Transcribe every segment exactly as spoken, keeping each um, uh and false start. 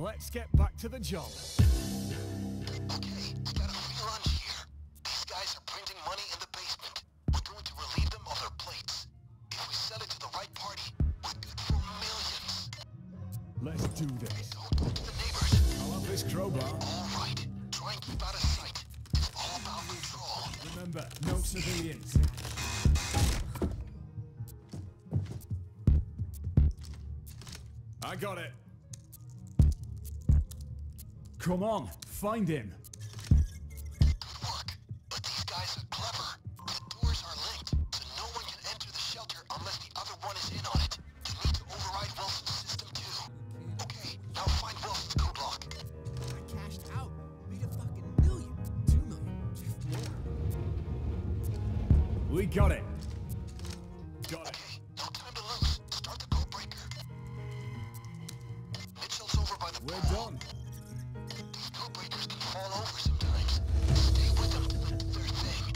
Let's get back to the job. Okay, we got a free lunch here. These guys are printing money in the basement. We're going to relieve them of their plates. If we sell it to the right party, we're good for millions. Let's do this. Don't talk to the neighbors. I'll have this crowbar. All right. Try and keep out of sight. It's all about control. Remember, no civilians. I got it. Come on, find him. Good work. But these guys are clever. The doors are linked, so no one can enter the shelter unless the other one is in on it. You need to override Wilson's system too. Okay, now find Wilson's code lock. I cashed out. Made a fucking million. Two million. More. We got it. Got it. Okay, no time to lose. Start the code breaker. Mitchell's over by the We're pool. done. These code breakers can fall over sometimes. Stay with them till they do their thing.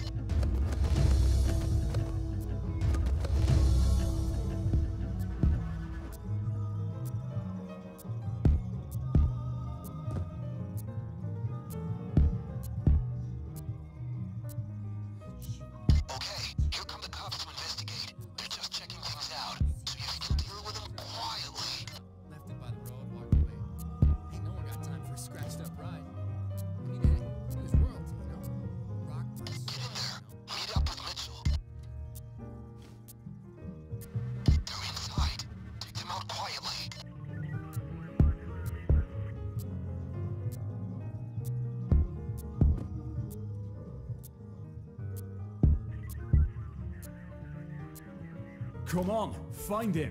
Okay, here come the cops to investigate. They're just checking things out, so you can deal with them quietly. Left it by the road, walked away. Ain't no one got time for a scratched up ride. I mean, hey, it was royalty, you know? Rock price. Get in there. Meet up with Mitchell. They're inside. Take them out quietly. Come on, find him.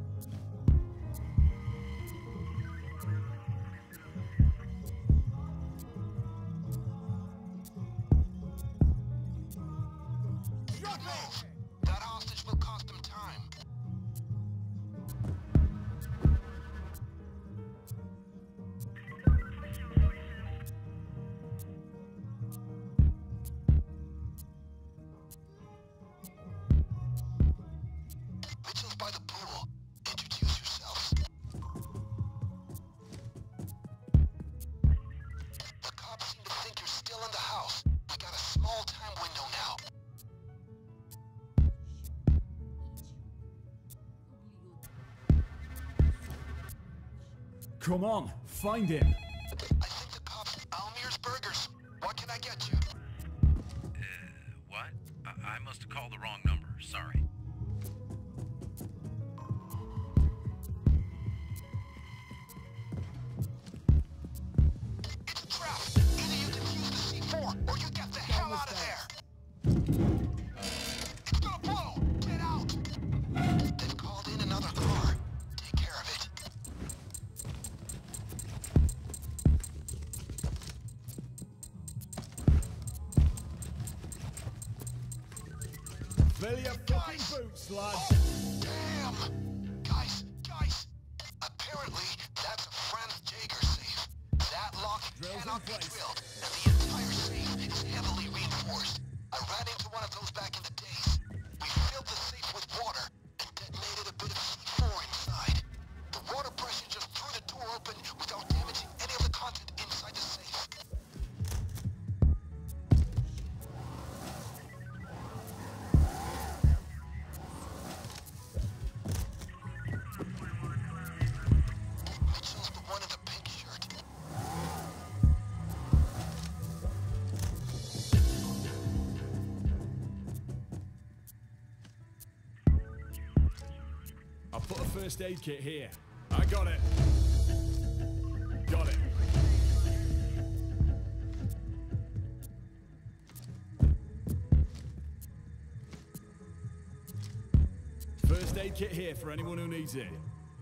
Move. That hostage will cost them time. Mitchell's by the pool. Introduce yourselves. The cops seem to think you're still in the house. We got a small time window now. Come on, find him. I think the cops... Almir's Burgers. What can I get you? Uh, what? I, I must have called the wrong number. Sorry. It's a trap. Either you defuse the C four, or you get the hell out of there. It's gonna blow. Get out. They've called in another car. Take care of it. Fill your fucking Guys. boots, lads. Oh, damn. Guys, guys. Apparently, that's a Franz Jaeger safe. That lock Drills in cannot be place. drilled, and the entire safe is heavily reinforced. I ran into one of those back in the days. We filled the safe with water and detonated a bit of C four inside. The water pressure just threw the door open without damaging any of the content inside the safe. Mitchell's the one in the pink shirt. I'll put a first aid kit here. I got it. Got it. First aid kit here for anyone who needs it.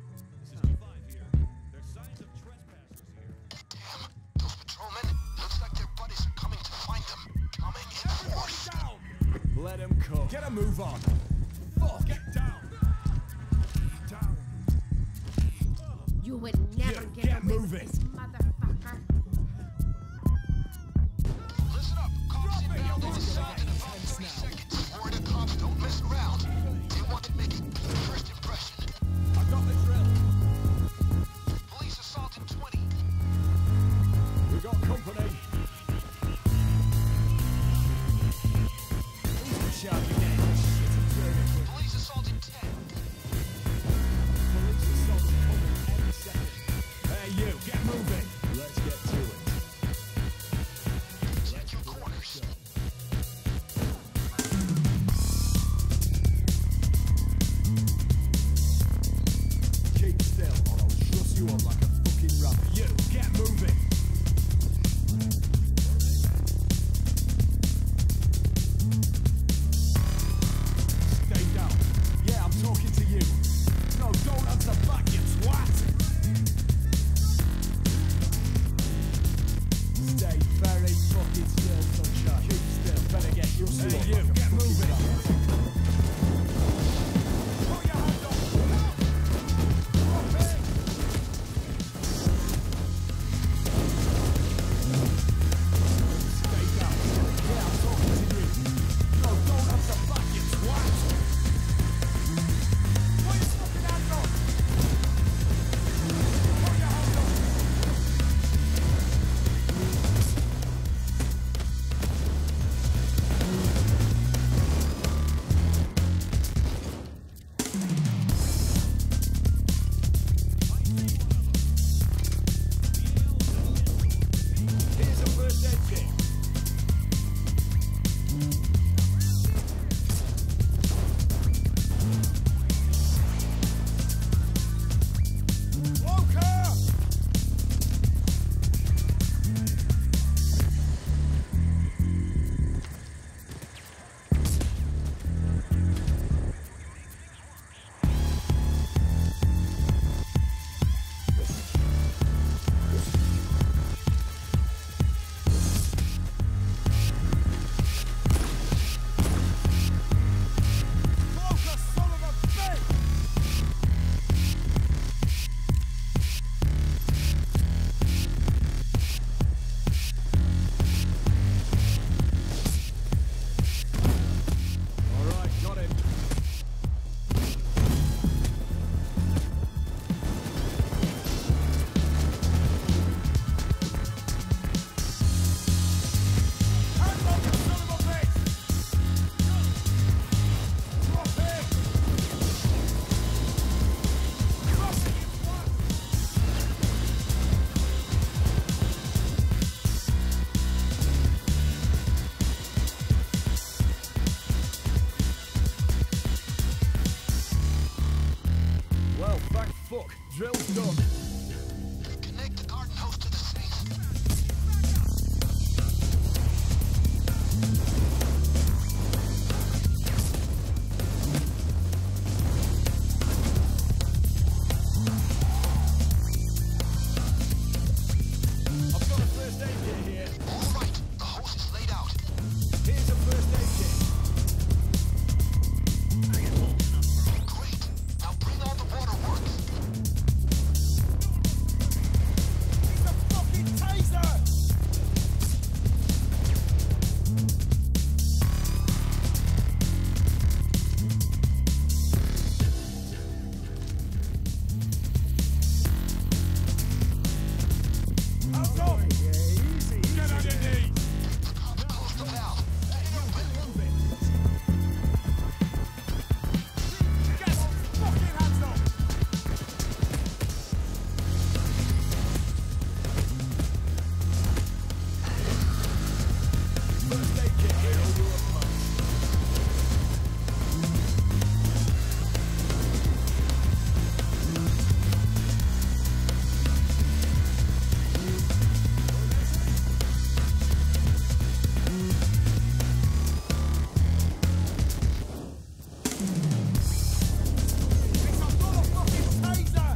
Damn, those patrolmen. Looks like their buddies are coming to find them. Coming in force. Let him come. Get a move on. Fuck. Get down. Down. You would never Yeah, get, get away with moving. this, motherfucker. Listen up. Cops inbound on the side in about thirty seconds. Word of cops don't mess around. They want to make a first impression. I got the drill. Police assault in twenty. Hey, you, get moving. Put your hands up. Drop it. Stay down. Yeah, I'm talking to you. No, don't have to back, you twat. Put your fucking hands up. Put your hands up. Here's a first aid kit. Walker! Walker, son of a bitch! All right, got him. Hands up, you son of a bitch! Drop him! Drop it, you twat! Well, thank fuck. Drill's done. Connect the garden hose to the safe. I've got a first aid kit here. All right, the hose is laid out. Here's a first aid kit. Great. Now bring on the waterworks. It's a fucking taser! Hands up! Easy. Get on your knees! Close the valve. Move it. Get those fucking hands up! First aid kit here, over a punch. It's a motherfucking taser!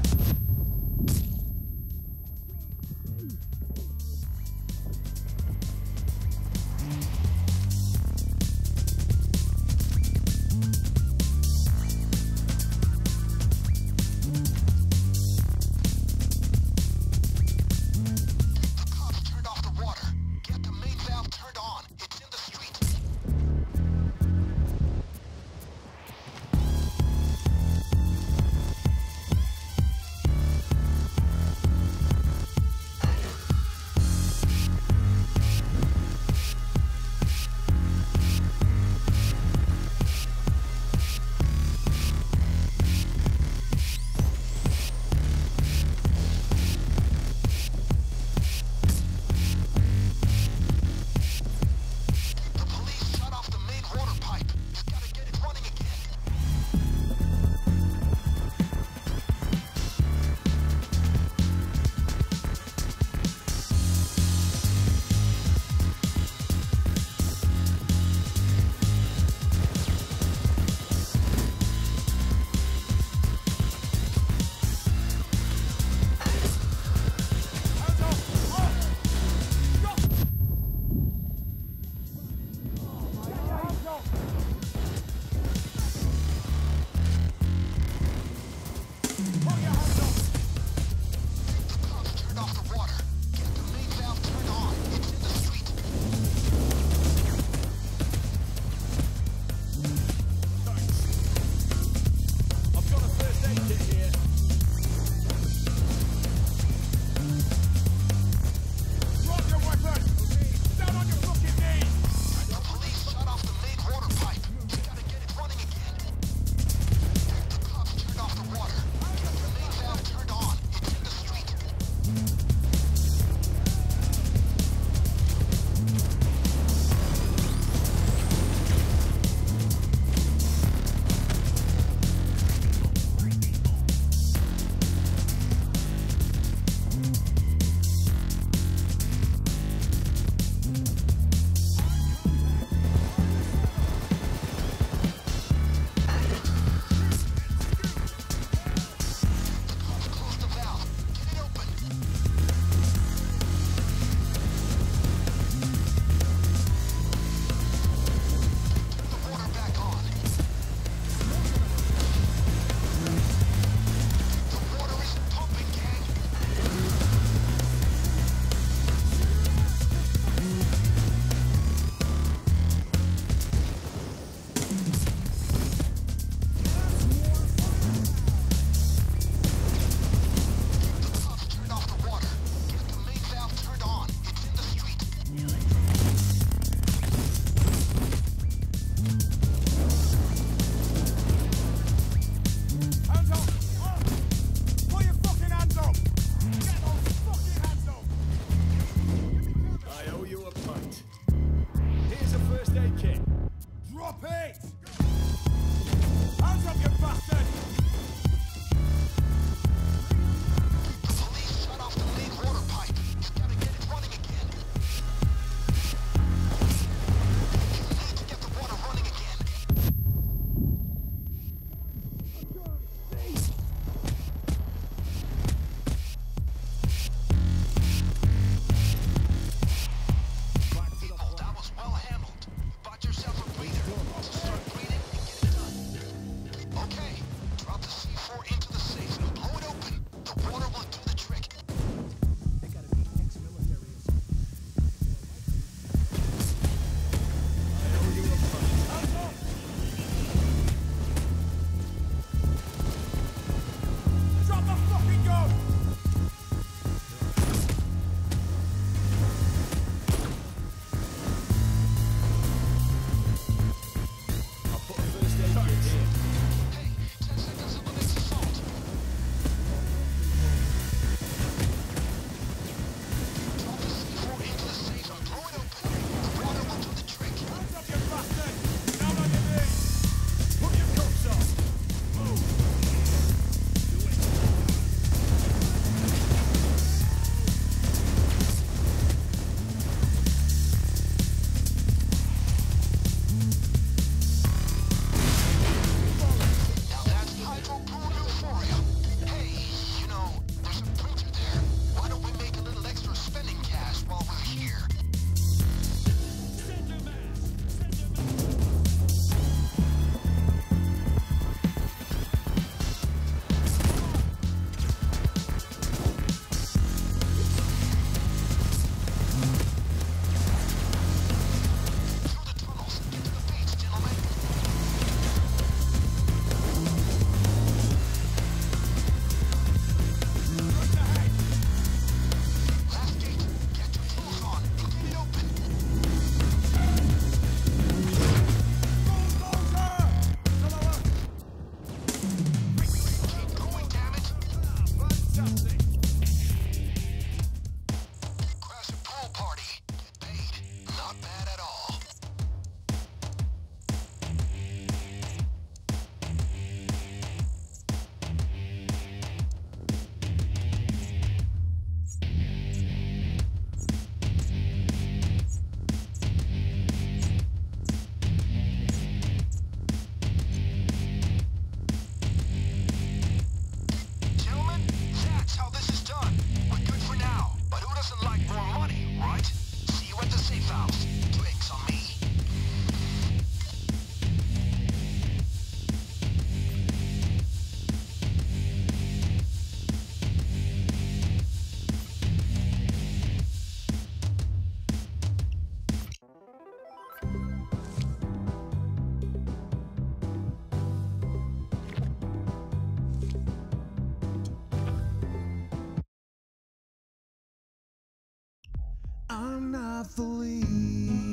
I'm not the lead.